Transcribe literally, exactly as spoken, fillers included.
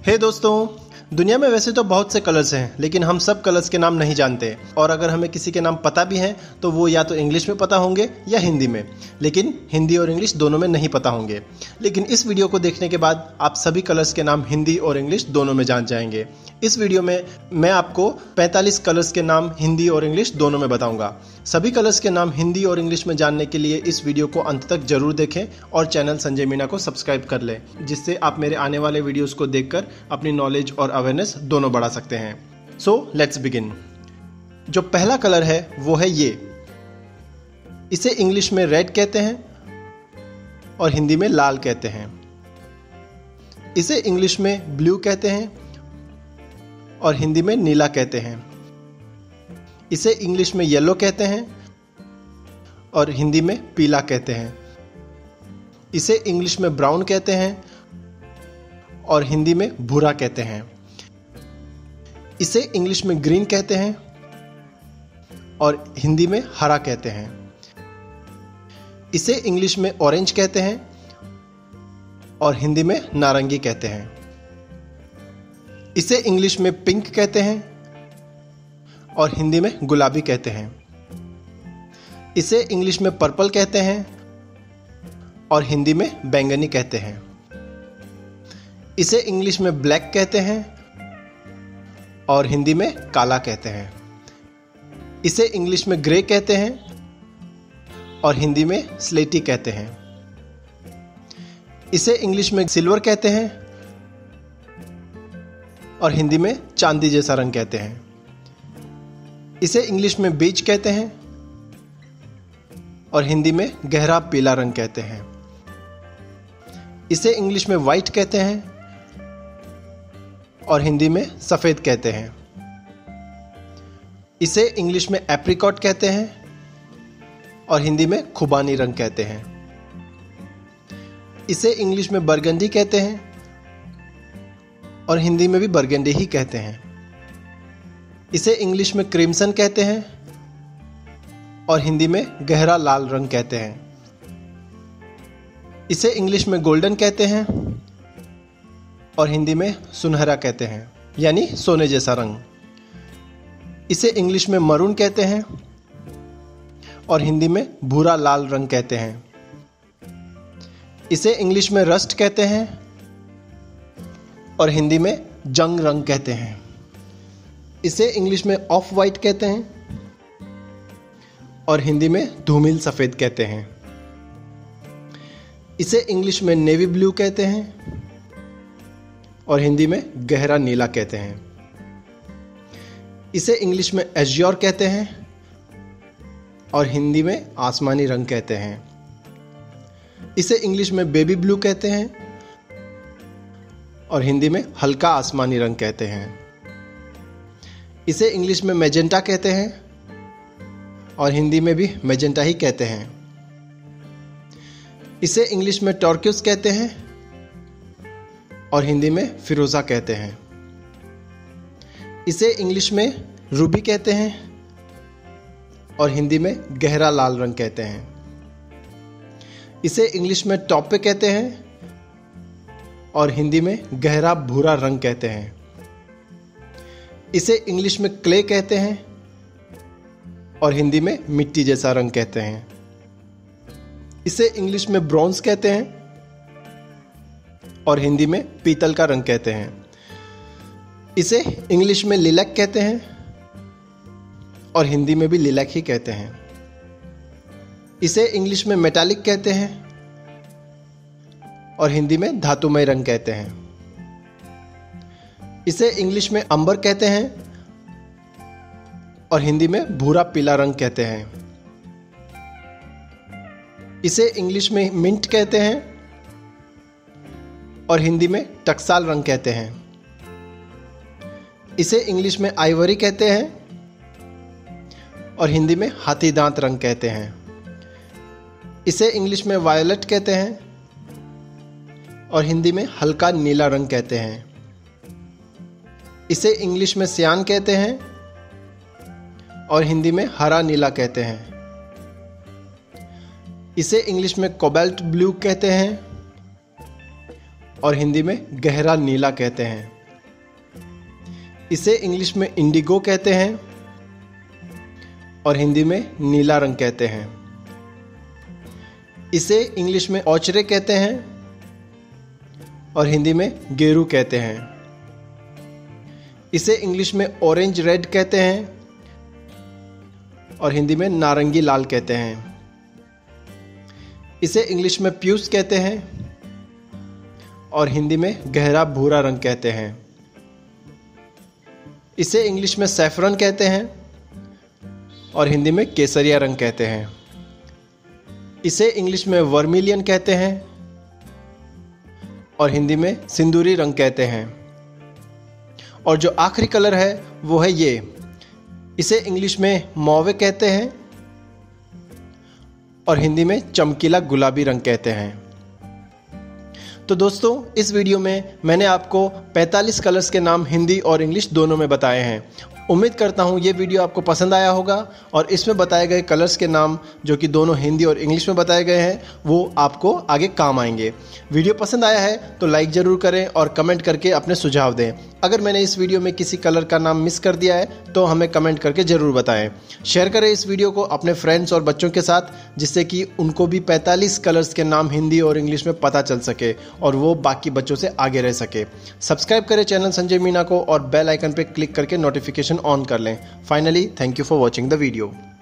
हे दोस्तों, दुनिया में वैसे तो बहुत से कलर्स हैं, लेकिन हम सब कलर्स के नाम नहीं जानते। और अगर हमें किसी के नाम पता भी हैं तो वो या तो इंग्लिश में पता होंगे या हिंदी में, लेकिन हिंदी और इंग्लिश दोनों में नहीं पता होंगे। लेकिन इस वीडियो को देखने के बाद आप सभी कलर्स के नाम हिंदी और इंग्लिश दोनों में जान जाएंगे। इस वीडियो में मैं आपको पैंतालीस कलर्स के नाम हिंदी और इंग्लिश दोनों में बताऊंगा। सभी कलर्स के नाम हिंदी और इंग्लिश में जानने के लिए इस वीडियो को अंत तक जरूर देखें और चैनल संजय मीना को सब्सक्राइब कर लें, जिससे आप मेरे आने वाले वीडियोस को देखकर अपनी नॉलेज और अवेयरनेस दोनों बढ़ा सकते हैं। So let's begin. जो पहला कलर है वो है ये। इसे इंग्लिश में रेड कहते हैं और हिंदी में लाल कहते हैं। इसे इंग्लिश में ब्लू कहते हैं और हिंदी में नीला कहते हैं। इसे इंग्लिश में येलो कहते हैं और हिंदी में पीला कहते हैं। इसे इंग्लिश में ब्राउन कहते हैं और हिंदी में भूरा कहते हैं। इसे इंग्लिश में ग्रीन कहते हैं और हिंदी में हरा कहते हैं। इसे इंग्लिश में ऑरेंज कहते हैं और हिंदी में नारंगी कहते हैं। इसे इंग्लिश में पिंक कहते हैं और हिंदी में गुलाबी कहते हैं। इसे इंग्लिश में पर्पल कहते हैं और हिंदी में बैंगनी कहते हैं। इसे इंग्लिश में ब्लैक कहते हैं और हिंदी में काला कहते हैं। इसे इंग्लिश में ग्रे कहते हैं और हिंदी में स्लेटी कहते हैं। इसे इंग्लिश में सिल्वर कहते हैं और हिंदी में चांदी जैसा रंग कहते हैं। इसे इंग्लिश में बीज कहते हैं और हिंदी में गहरा पीला रंग कहते हैं। इसे इंग्लिश में व्हाइट कहते हैं और हिंदी में सफेद कहते हैं। इसे इंग्लिश में एप्रिकॉट कहते हैं और हिंदी में खुबानी रंग कहते हैं। इसे इंग्लिश में बरगंडी कहते हैं और हिंदी में भी बरगंडी ही कहते हैं। इसे इंग्लिश में क्रिम्सन कहते हैं और हिंदी में गहरा लाल रंग कहते हैं। इसे इंग्लिश में गोल्डन कहते हैं और हिंदी में सुनहरा कहते हैं, यानी सोने जैसा रंग। इसे इंग्लिश में मरून कहते हैं और हिंदी में भूरा लाल रंग कहते हैं। इसे इंग्लिश में रस्ट कहते हैं और हिंदी में जंग रंग कहते हैं। इसे इंग्लिश में ऑफ वाइट कहते हैं और हिंदी में धूमिल सफेद कहते हैं। इसे इंग्लिश में नेवी ब्लू कहते हैं और हिंदी में गहरा नीला कहते हैं। इसे इंग्लिश में एज्योर कहते हैं और हिंदी में आसमानी रंग कहते हैं। इसे इंग्लिश में बेबी ब्लू कहते हैं और हिंदी में हल्का आसमानी रंग कहते हैं। इसे इंग्लिश में मैजेंटा कहते हैं और हिंदी में भी मैजेंटा ही कहते हैं। इसे इंग्लिश में टर्क्यूस कहते हैं और हिंदी में फिरोजा कहते हैं। इसे इंग्लिश में रूबी कहते हैं और हिंदी में गहरा लाल रंग कहते हैं। इसे इंग्लिश में टॉपे कहते हैं और हिंदी में गहरा भूरा रंग कहते हैं। इसे इंग्लिश में क्ले कहते हैं और हिंदी में मिट्टी जैसा रंग कहते हैं। इसे इंग्लिश में ब्रॉन्ज कहते हैं और हिंदी में पीतल का रंग कहते हैं। इसे इंग्लिश में लिलैक कहते हैं और हिंदी में भी लिलैक ही कहते हैं। इसे इंग्लिश में मेटालिक कहते हैं और हिंदी में धातुमय रंग कहते हैं। इसे इंग्लिश में अंबर कहते हैं और हिंदी में भूरा पीला रंग कहते हैं। इसे इंग्लिश में मिंट कहते हैं और हिंदी में टकसाल रंग कहते हैं। इसे इंग्लिश में आइवरी कहते हैं और हिंदी में हाथी दांत रंग कहते हैं। इसे इंग्लिश में वायलेट कहते हैं और हिंदी में हल्का नीला रंग कहते हैं। इसे इंग्लिश में सियान कहते हैं और हिंदी में हरा नीला कहते हैं। इसे इंग्लिश में कोबाल्ट ब्लू कहते हैं और हिंदी में गहरा नीला कहते हैं। इसे इंग्लिश में इंडिगो कहते हैं और हिंदी में नीला रंग कहते हैं। इसे इंग्लिश में औचरे कहते हैं और हिंदी में गेरू कहते हैं। इसे इंग्लिश में ऑरेंज रेड कहते हैं और हिंदी में नारंगी लाल कहते हैं। इसे इंग्लिश में प्यूस कहते हैं और हिंदी में गहरा भूरा रंग कहते हैं। इसे इंग्लिश में सैफरन कहते हैं और हिंदी में केसरिया रंग कहते हैं। इसे इंग्लिश में वर्मिलियन कहते हैं और हिंदी में सिंदूरी रंग कहते हैं। और जो आखिरी कलर है वो है ये, इसे इंग्लिश में मौवे कहते हैं और हिंदी में चमकीला गुलाबी रंग कहते हैं। तो दोस्तों, इस वीडियो में मैंने आपको पैंतालीस कलर्स के नाम हिंदी और इंग्लिश दोनों में बताए हैं। उम्मीद करता हूँ ये वीडियो आपको पसंद आया होगा और इसमें बताए गए कलर्स के नाम जो कि दोनों हिंदी और इंग्लिश में बताए गए हैं वो आपको आगे काम आएंगे। वीडियो पसंद आया है तो लाइक ज़रूर करें और कमेंट करके अपने सुझाव दें। अगर मैंने इस वीडियो में किसी कलर का नाम मिस कर दिया है तो हमें कमेंट करके ज़रूर बताएं। शेयर करें इस वीडियो को अपने फ्रेंड्स और बच्चों के साथ, जिससे कि उनको भी पैंतालीस कलर्स के नाम हिंदी और इंग्लिश में पता चल सके और वो बाकी बच्चों से आगे रह सके। सब्सक्राइब करें चैनल संजय मीना को और बेल आइकन पर क्लिक करके नोटिफिकेशन ऑन कर लें। Finally, thank you for watching the video.